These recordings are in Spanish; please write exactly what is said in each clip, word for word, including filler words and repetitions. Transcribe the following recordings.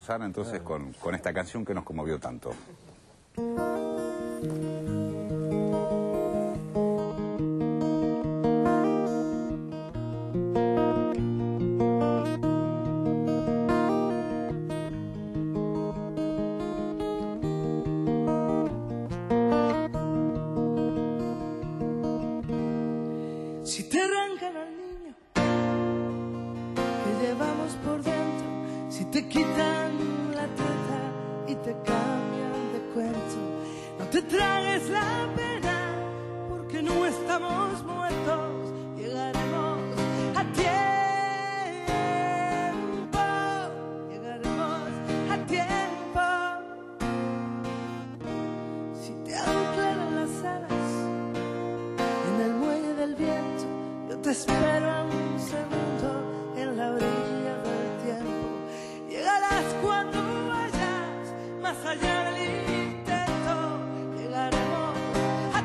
Rosana, entonces, con, con esta canción que nos conmovió tanto. Si te arrancan al niño que llevamos por dentro, si te quitan la teta y te cambian de cuento, no te tragues la pena porque no estamos muertos, llegaremos a tiempo, llegaremos a tiempo. Si te anclan las alas en el muelle del viento, yo te espero a un segundo en la orilla del tiempo. Llegarás cuando vayas más allá del intento. Llegaremos a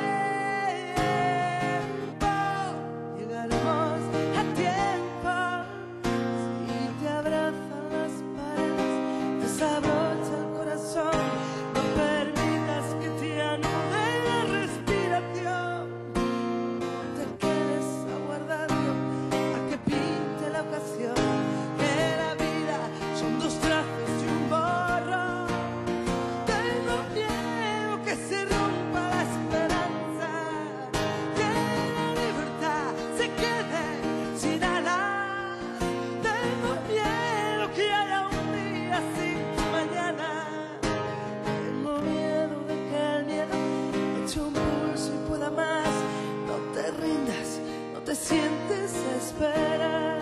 tiempo. Llegaremos a tiempo. Si te abrazan las paredes, desabrocha el corazón. No permitas que te anude la respiración. No te quedes aguardando a que pinte la ocasión. Que la vida son dos trazos y un borrón. Tengo miedo que se rompa la esperanza, que la libertad se quede sin alas. Tengo miedo que haya un día sin mañana. Tengo miedo de que el miedo eche un pulso y pueda más. No te rindas, no te sientes a esperar.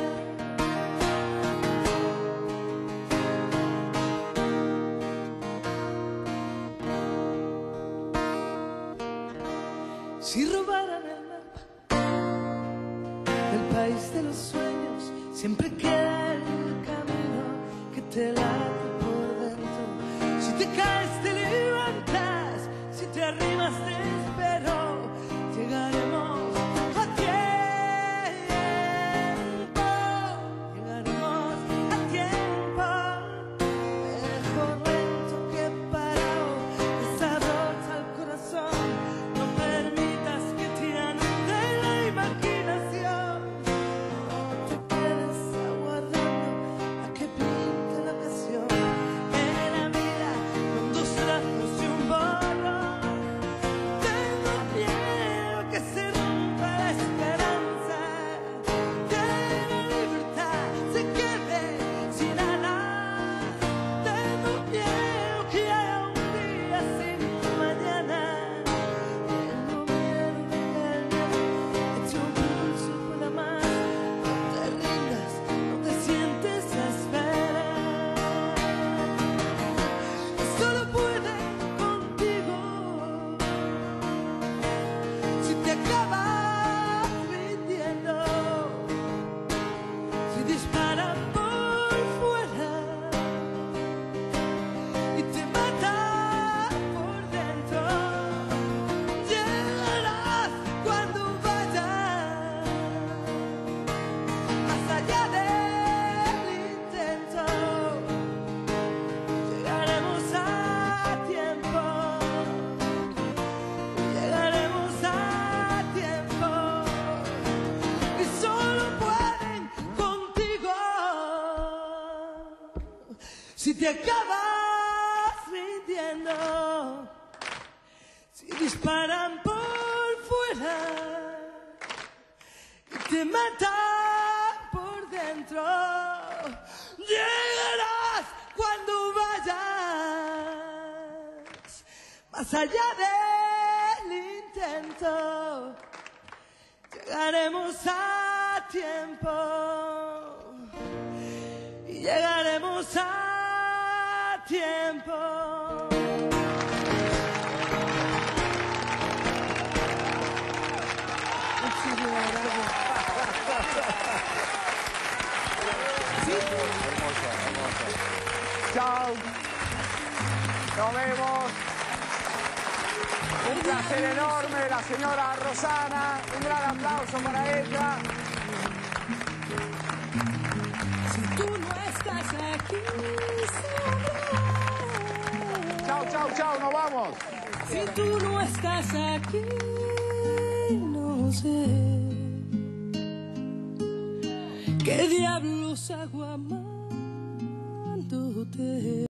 Si robaran el mapa del país de los sueños, siempre queda el camino que te late por dentro. Si te caes te levantas, si te arrimas te espero. Llegaremos a tiempo, llegaremos a tiempo. Mejor lento que parado, desabrocha el corazón. No permitas que te anude la imaginación. No te quedes aguardando a que pinte la ocasión. En la vida con dos trazos y un borrón. Tengo miedo que se rompa la esperanza, que la libertad se quede sin alas. Tengo miedo que haya un día sin mañana. Tengo miedo de que el miedo eche un pulso y pueda más. No te rindas, no te sientes a esperar. Solo puede contigo. Si te acabas rindiendo, si disparan por fuera y te matan por dentro, llegarás cuando vayas más allá del intento. Llegaremos a tiempo. Llegaremos a tiempo y solo pueden contigo. Si te acabas rindiendo, si disparan por fuera y te matan por dentro, llegarás cuando vayas más allá del intento. Llegaremos a tiempo y llegaremos a tiempo. Muchísimas gracias. Hermoso, hermoso. Chao. Nos vemos. Un placer enorme, la señora Rosana. Un gran aplauso para ella. Si tú no estás aquí. Chao, chao, chao, nos vamos. Si tú no estás aquí, no sé qué diablos hago amándote.